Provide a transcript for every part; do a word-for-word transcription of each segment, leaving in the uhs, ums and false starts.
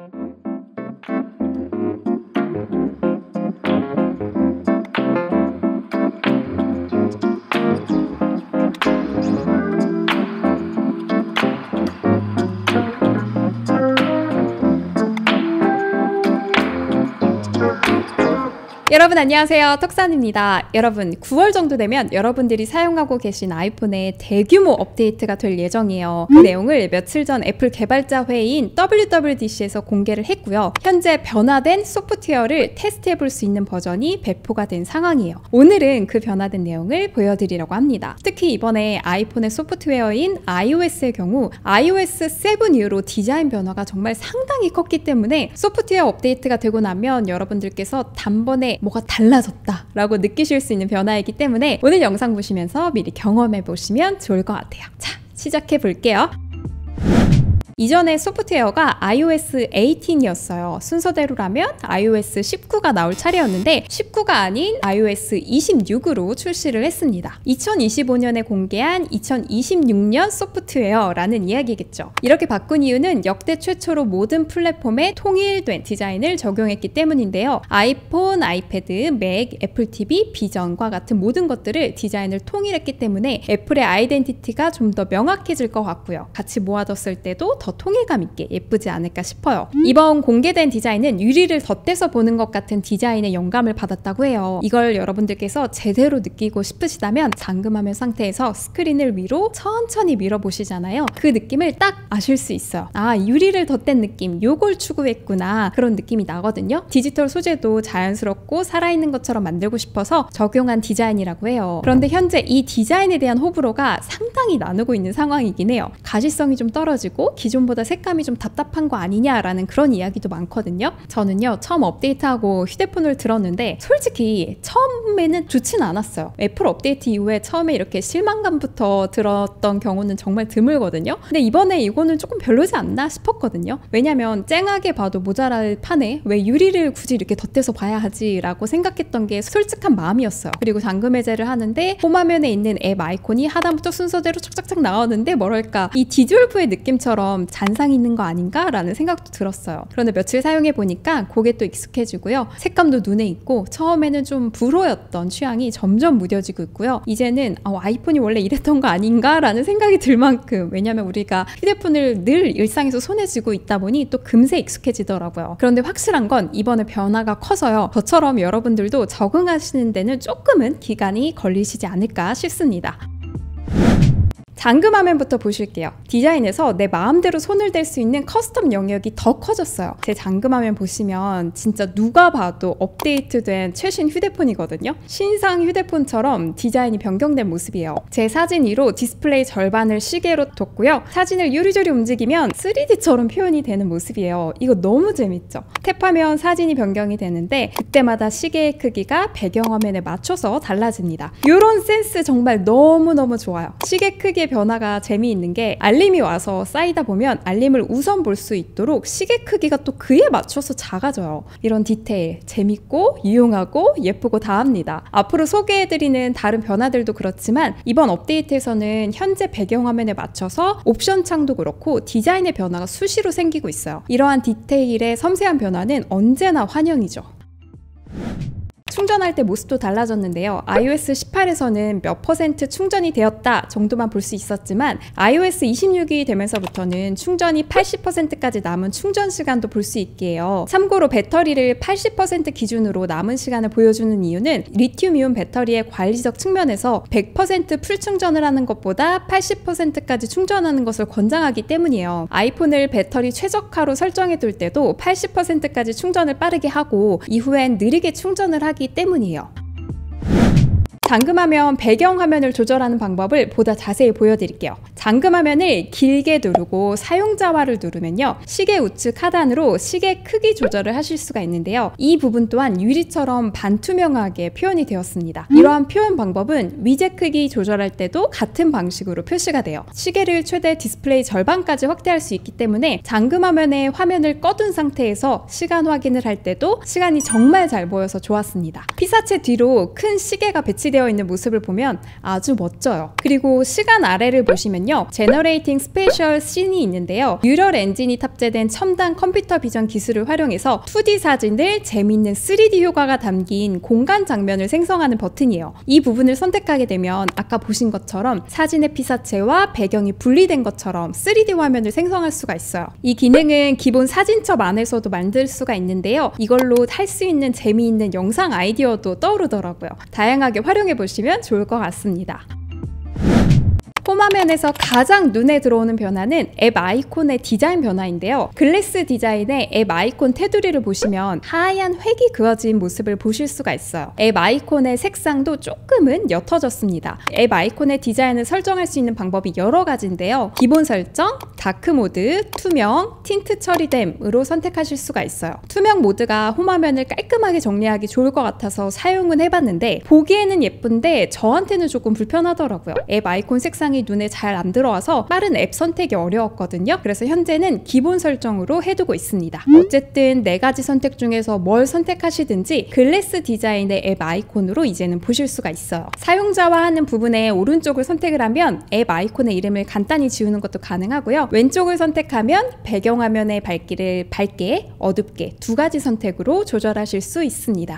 여러분 안녕하세요, 턱산입니다. 여러분 구월 정도 되면 여러분들이 사용하고 계신 아이폰에 대규모 업데이트가 될 예정이에요. 그 내용을 며칠 전 애플 개발자 회의인 더블유 더블유 디 씨에서 공개를 했고요. 현재 변화된 소프트웨어를 테스트해 볼 수 있는 버전이 배포가 된 상황이에요. 오늘은 그 변화된 내용을 보여드리려고 합니다. 특히 이번에 아이폰의 소프트웨어인 아이오에스의 경우 아이오에스 세븐 이후로 디자인 변화가 정말 상당히 컸기 때문에 소프트웨어 업데이트가 되고 나면 여러분들께서 단번에 뭐가 달라졌다 라고 느끼실 수 있는 변화이기 때문에 오늘 영상 보시면서 미리 경험해 보시면 좋을 것 같아요. 자, 시작해 볼게요. 이전에 소프트웨어가 아이오에스 에이틴이었어요. 순서대로라면 아이오에스 십구가 나올 차례였는데 십구가 아닌 아이오에스 이십육으로 출시를 했습니다. 이천이십오 년에 공개한 이천이십육 년 소프트웨어라는 이야기겠죠. 이렇게 바꾼 이유는 역대 최초로 모든 플랫폼에 통일된 디자인을 적용했기 때문인데요. 아이폰, 아이패드, 맥, 애플 티비, 비전과 같은 모든 것들을 디자인을 통일했기 때문에 애플의 아이덴티티가 좀 더 명확해질 것 같고요. 같이 모아뒀을 때도 더 통일감 있게 예쁘지 않을까 싶어요. 이번 공개된 디자인은 유리를 덧대서 보는 것 같은 디자인의 영감을 받았다고 해요. 이걸 여러분들께서 제대로 느끼고 싶으시다면 잠금화면 상태에서 스크린을 위로 천천히 밀어보시잖아요. 그 느낌을 딱 아실 수 있어요. 아, 유리를 덧댄 느낌, 요걸 추구했구나, 그런 느낌이 나거든요. 디지털 소재도 자연스럽고 살아있는 것처럼 만들고 싶어서 적용한 디자인이라고 해요. 그런데 현재 이 디자인에 대한 호불호가 상당히 나누고 있는 상황이긴 해요. 가시성이 좀 떨어지고 기존 보다 색감이 좀 답답한 거 아니냐라는 그런 이야기도 많거든요. 저는요, 처음 업데이트하고 휴대폰을 들었는데 솔직히 처음에는 좋진 않았어요. 애플 업데이트 이후에 처음에 이렇게 실망감부터 들었던 경우는 정말 드물거든요. 근데 이번에 이거는 조금 별로지 않나 싶었거든요. 왜냐면 쨍하게 봐도 모자랄 판에 왜 유리를 굳이 이렇게 덧대서 봐야 하지 라고 생각했던 게 솔직한 마음이었어요. 그리고 잠금 해제를 하는데 홈화면에 있는 앱 아이콘이 하단부터 순서대로 착착착 나오는데 뭐랄까, 이 디졸브의 느낌처럼 잔상 있는 거 아닌가? 라는 생각도 들었어요. 그런데 며칠 사용해 보니까 그게 또 익숙해지고요. 색감도 눈에 익고 처음에는 좀 불호였던 취향이 점점 무뎌지고 있고요. 이제는 어, 아이폰이 원래 이랬던 거 아닌가? 라는 생각이 들 만큼, 왜냐면 우리가 휴대폰을 늘 일상에서 손에 쥐고 있다 보니 또 금세 익숙해지더라고요. 그런데 확실한 건 이번에 변화가 커서요. 저처럼 여러분들도 적응하시는 데는 조금은 기간이 걸리시지 않을까 싶습니다. 잠금화면부터 보실게요. 디자인에서 내 마음대로 손을 댈 수 있는 커스텀 영역이 더 커졌어요. 제 잠금화면 보시면 진짜 누가 봐도 업데이트된 최신 휴대폰이거든요. 신상 휴대폰처럼 디자인이 변경된 모습이에요. 제 사진 위로 디스플레이 절반을 시계로 뒀고요. 사진을 요리조리 움직이면 쓰리디처럼 표현이 되는 모습이에요. 이거 너무 재밌죠? 탭하면 사진이 변경이 되는데 그때마다 시계의 크기가 배경화면에 맞춰서 달라집니다. 이런 센스 정말 너무너무 좋아요. 시계 크기의 변화가 재미있는 게 알림이 와서 쌓이다 보면 알림을 우선 볼 수 있도록 시계 크기가 또 그에 맞춰서 작아져요. 이런 디테일 재밌고 유용하고 예쁘고 다합니다. 앞으로 소개해드리는 다른 변화들도 그렇지만 이번 업데이트에서는 현재 배경화면에 맞춰서 옵션 창도 그렇고 디자인의 변화가 수시로 생기고 있어요. 이러한 디테일의 섬세한 변화는 언제나 환영이죠. 충전할 때 모습도 달라졌는데요. 아이오에스 십팔에서는 몇 퍼센트 충전이 되었다 정도만 볼 수 있었지만 아이오에스 이십육이 되면서부터는 충전이 팔십 퍼센트까지 남은 충전 시간도 볼 수 있게 해요. 참고로 배터리를 팔십 퍼센트 기준으로 남은 시간을 보여주는 이유는 리튬이온 배터리의 관리적 측면에서 백 퍼센트 풀 충전을 하는 것보다 팔십 퍼센트까지 충전하는 것을 권장하기 때문이에요. 아이폰을 배터리 최적화로 설정해 둘 때도 팔십 퍼센트까지 충전을 빠르게 하고 이후엔 느리게 충전을 하기 때문이에요. 잠금화면 배경화면을 조절하는 방법을 보다 자세히 보여드릴게요. 잠금화면을 길게 누르고 사용자화를 누르면요, 시계 우측 하단으로 시계 크기 조절을 하실 수가 있는데요. 이 부분 또한 유리처럼 반투명하게 표현이 되었습니다. 이러한 표현 방법은 위젯 크기 조절할 때도 같은 방식으로 표시가 돼요. 시계를 최대 디스플레이 절반까지 확대할 수 있기 때문에 잠금화면에 화면을 꺼둔 상태에서 시간 확인을 할 때도 시간이 정말 잘 보여서 좋았습니다. 피사체 뒤로 큰 시계가 배치되어 준비되어 있는 모습을 보면 아주 멋져요. 그리고 시간 아래를 보시면요, Generating Special Scene이 있는데요, 뉴럴 엔진이 탑재된 첨단 컴퓨터 비전 기술을 활용해서 투디 사진을 재미있는 쓰리디 효과가 담긴 공간 장면을 생성하는 버튼이에요. 이 부분을 선택하게 되면 아까 보신 것처럼 사진의 피사체와 배경이 분리된 것처럼 쓰리디 화면을 생성할 수가 있어요. 이 기능은 기본 사진첩 안에서도 만들 수가 있는데요, 이걸로 할 수 있는 재미있는 영상 아이디어도 떠오르더라고요. 다양하게 활용해 보시면 좋을 것 같습니다. 홈화면에서 가장 눈에 들어오는 변화는 앱 아이콘의 디자인 변화인데요. 글래스 디자인의 앱 아이콘 테두리를 보시면 하얀 획이 그어진 모습을 보실 수가 있어요. 앱 아이콘의 색상도 조금은 옅어졌습니다. 앱 아이콘의 디자인을 설정할 수 있는 방법이 여러 가지인데요, 기본 설정, 다크 모드, 투명, 틴트 처리됨으로 선택하실 수가 있어요. 투명 모드가 홈화면을 깔끔하게 정리하기 좋을 것 같아서 사용은 해봤는데 보기에는 예쁜데 저한테는 조금 불편하더라고요. 앱 아이콘 색상이 눈에 잘 안 들어와서 빠른 앱 선택이 어려웠거든요. 그래서 현재는 기본 설정으로 해두고 있습니다. 어쨌든 네 가지 선택 중에서 뭘 선택하시든지 글래스 디자인의 앱 아이콘으로 이제는 보실 수가 있어요. 사용자와 하는 부분에 오른쪽을 선택을 하면 앱 아이콘의 이름을 간단히 지우는 것도 가능하고요, 왼쪽을 선택하면 배경화면의 밝기를 밝게, 어둡게 두 가지 선택으로 조절하실 수 있습니다.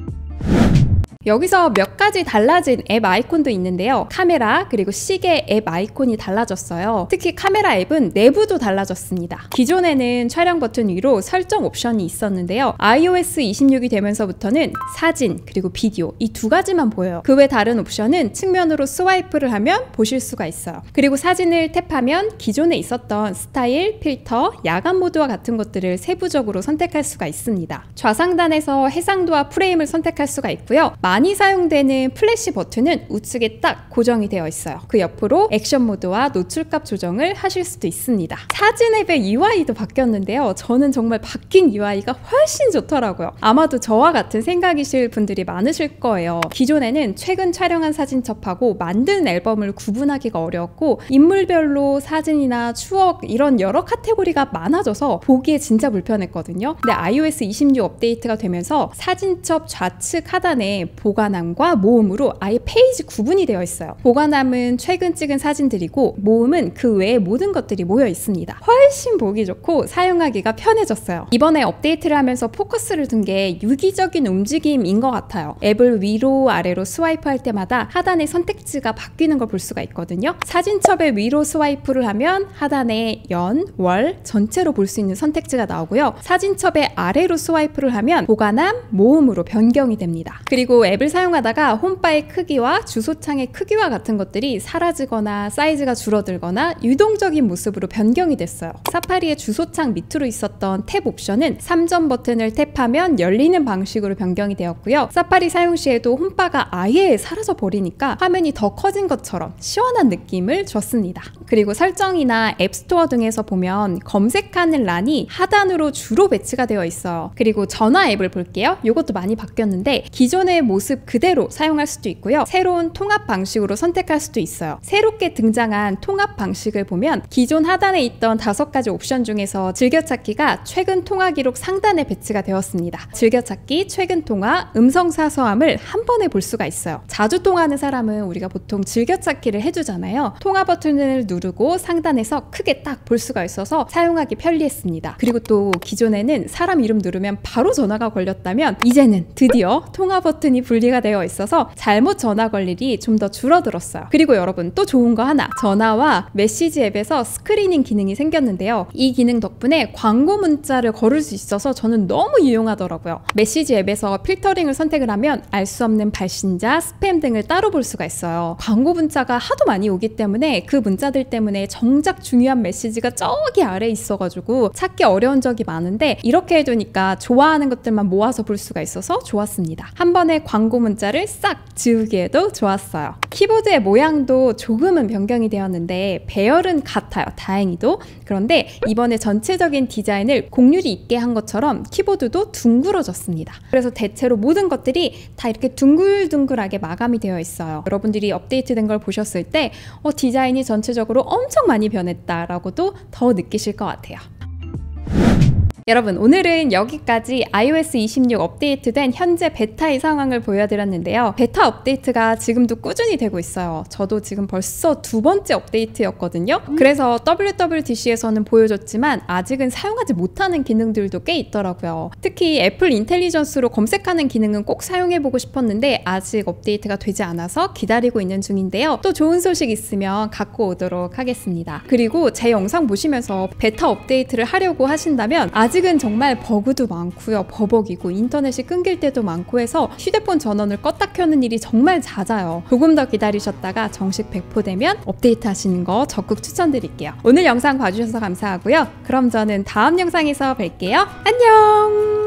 여기서 몇 가지 달라진 앱 아이콘도 있는데요, 카메라 그리고 시계 앱 아이콘이 달라졌어요. 특히 카메라 앱은 내부도 달라졌습니다. 기존에는 촬영 버튼 위로 설정 옵션이 있었는데요, 아이오에스 이십육이 되면서부터는 사진 그리고 비디오 이 두 가지만 보여요. 그 외 다른 옵션은 측면으로 스와이프를 하면 보실 수가 있어요. 그리고 사진을 탭하면 기존에 있었던 스타일, 필터, 야간 모드와 같은 것들을 세부적으로 선택할 수가 있습니다. 좌상단에서 해상도와 프레임을 선택할 수가 있고요, 많이 사용되는 플래시 버튼은 우측에 딱 고정이 되어 있어요. 그 옆으로 액션 모드와 노출값 조정을 하실 수도 있습니다. 사진 앱의 유아이도 바뀌었는데요, 저는 정말 바뀐 유아이가 훨씬 좋더라고요. 아마도 저와 같은 생각이실 분들이 많으실 거예요. 기존에는 최근 촬영한 사진첩하고 만든 앨범을 구분하기가 어려웠고 인물별로 사진이나 추억 이런 여러 카테고리가 많아져서 보기에 진짜 불편했거든요. 근데 아이오에스 이십육 업데이트가 되면서 사진첩 좌측 하단에 보관함과 모음으로 아예 페이지 구분이 되어 있어요. 보관함은 최근 찍은 사진들이고 모음은 그 외의 모든 것들이 모여 있습니다. 훨씬 보기 좋고 사용하기가 편해졌어요. 이번에 업데이트를 하면서 포커스를 둔 게 유기적인 움직임인 것 같아요. 앱을 위로 아래로 스와이프 할 때마다 하단의 선택지가 바뀌는 걸 볼 수가 있거든요. 사진첩의 위로 스와이프를 하면 하단에 연, 월 전체로 볼 수 있는 선택지가 나오고요, 사진첩의 아래로 스와이프를 하면 보관함, 모음으로 변경이 됩니다. 그리고 앱을 사용하다가 홈바의 크기와 주소창의 크기와 같은 것들이 사라지거나 사이즈가 줄어들거나 유동적인 모습으로 변경이 됐어요. 사파리의 주소창 밑으로 있었던 탭 옵션은 삼 점 버튼을 탭하면 열리는 방식으로 변경이 되었고요, 사파리 사용 시에도 홈바가 아예 사라져 버리니까 화면이 더 커진 것처럼 시원한 느낌을 줬습니다. 그리고 설정이나 앱스토어 등에서 보면 검색하는 란이 하단으로 주로 배치가 되어 있어요. 그리고 전화 앱을 볼게요. 이것도 많이 바뀌었는데 기존의 모습 그대로 사용할 수도 있고요, 새로운 통합 방식으로 선택할 수도 있어요. 새롭게 등장한 통합 방식을 보면 기존 하단에 있던 다섯 가지 옵션 중에서 즐겨찾기가 최근 통화 기록 상단에 배치가 되었습니다. 즐겨찾기, 최근 통화, 음성 사서함을 한 번에 볼 수가 있어요. 자주 통화하는 사람은 우리가 보통 즐겨찾기를 해주잖아요. 통화 버튼을 누르고 상단에서 크게 딱 볼 수가 있어서 사용하기 편리했습니다. 그리고 또 기존에는 사람 이름 누르면 바로 전화가 걸렸다면 이제는 드디어 통화 버튼이 분리가 되어 있어서 잘못 전화 걸 일이 좀 더 줄어들었어요. 그리고 여러분 또 좋은 거 하나, 전화와 메시지 앱에서 스크리닝 기능이 생겼는데요, 이 기능 덕분에 광고 문자를 걸을 수 있어서 저는 너무 유용하더라고요. 메시지 앱에서 필터링을 선택을 하면 알 수 없는 발신자, 스팸 등을 따로 볼 수가 있어요. 광고 문자가 하도 많이 오기 때문에 그 문자들 때문에 정작 중요한 메시지가 저기 아래에 있어가지고 찾기 어려운 적이 많은데 이렇게 해두니까 좋아하는 것들만 모아서 볼 수가 있어서 좋았습니다. 한 번에 광고 문자를 싹 지우기에도 좋았어요. 키보드의 모양도 조금은 변경이 되었는데 배열은 같아요, 다행히도. 그런데 이번에 전체적인 디자인을 곡률이 있게 한 것처럼 키보드도 둥그러졌습니다. 그래서 대체로 모든 것들이 다 이렇게 둥글둥글하게 마감이 되어 있어요. 여러분들이 업데이트된 걸 보셨을 때 어, 디자인이 전체적으로 엄청 많이 변했다라고도 더 느끼실 것 같아요. 여러분, 오늘은 여기까지 아이오에스 이십육 업데이트된 현재 베타의 상황을 보여드렸는데요. 베타 업데이트가 지금도 꾸준히 되고 있어요. 저도 지금 벌써 두 번째 업데이트였거든요. 그래서 더블유더블유디씨에서는 보여줬지만 아직은 사용하지 못하는 기능들도 꽤 있더라고요. 특히 애플 인텔리전스로 검색하는 기능은 꼭 사용해보고 싶었는데 아직 업데이트가 되지 않아서 기다리고 있는 중인데요. 또 좋은 소식 있으면 갖고 오도록 하겠습니다. 그리고 제 영상 보시면서 베타 업데이트를 하려고 하신다면 아직은 정말 버그도 많고요. 버벅이고 인터넷이 끊길 때도 많고 해서 휴대폰 전원을 껐다 켜는 일이 정말 잦아요. 조금 더 기다리셨다가 정식 배포되면 업데이트 하시는 거 적극 추천드릴게요. 오늘 영상 봐주셔서 감사하고요. 그럼 저는 다음 영상에서 뵐게요. 안녕!